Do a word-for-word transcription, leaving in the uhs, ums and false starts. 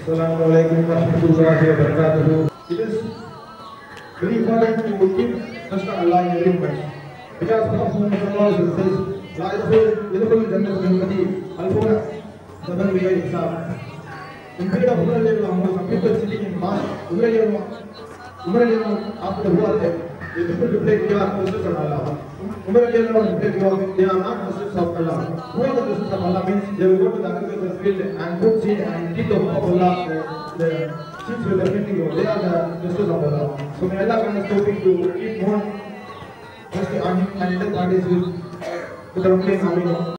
Assalamu Waramathullah wabarakatuh. It is very important to keep trust on Allah in every moment. Because Muhammad says, La yadkhulu jannata min ummati al-fawna saban bi ghayri hisab. In period of Umrah level, some people sitting in mass, Umrah level, Umrah level after the war, they people reflect they are Muslims of Allah. Umrah level reflect they are not Muslims of Allah. Who are the Muslims of Allah means they will go to the agricultural field and put seed and keep the hope of Allah. The, the seeds will definitely go. They are the Muslims of Allah. So may Allah grant us tawfiq to keep more trust on Him and let parties with the Aamiri.